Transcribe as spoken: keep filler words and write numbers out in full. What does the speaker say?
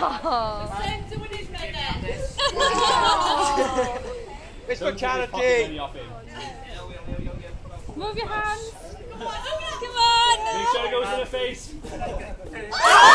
Send someone who's made this. It's for charity. Move your hands. Come on! Make sure it goes in the face.